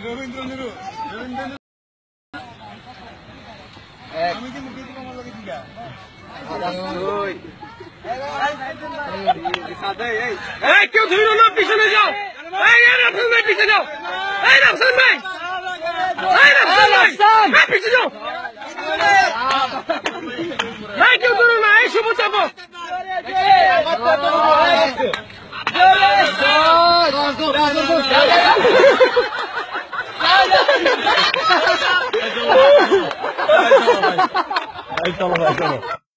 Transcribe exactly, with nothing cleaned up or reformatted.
রবীন্দ্র নুরু রবীন্দ্র আমি কি মুখে তোমার লাগে দিগা ওই এই কেউ ধরো না পিছনে যাও এই রাফসান ভাই পিছনে যাও এই রাফসান ভাই এই রাফসান ভাই পিছনে যাও ভাই কেউ ধরো না এই শুভ চাপো চলো ভাই চলো